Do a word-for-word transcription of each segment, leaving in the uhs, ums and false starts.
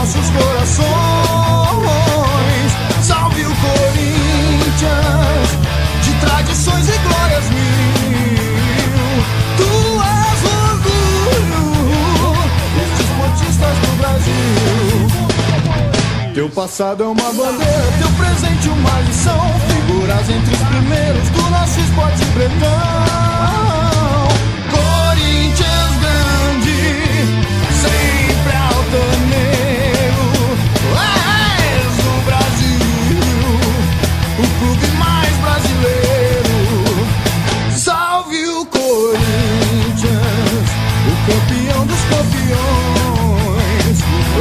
nossos corações. Salve o Corinthians, de tradições e glórias mil. Tu és orgulho dos desportistas do Brasil. Teu passado é uma bandeira, teu presente uma lição. Figuras entre os primeiros do nosso esporte bretão. Corinthians grande, sempre altaneiro. És o Brasil, o clube mais brasileiro. Salve o Corinthians, o campeão dos campeões,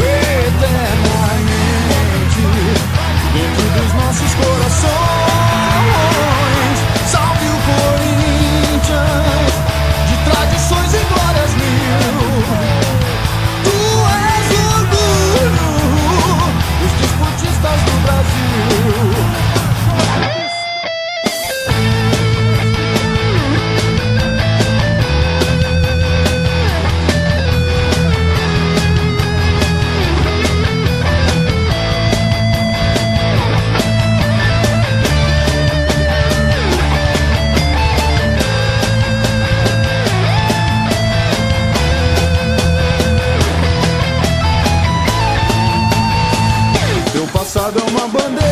eternamente dentro dos nossos corações. Salve o Corinthians, de tradições e glórias mil. Tu és orgulho dos desportistas do Brasil. Teu passado é uma bandeira,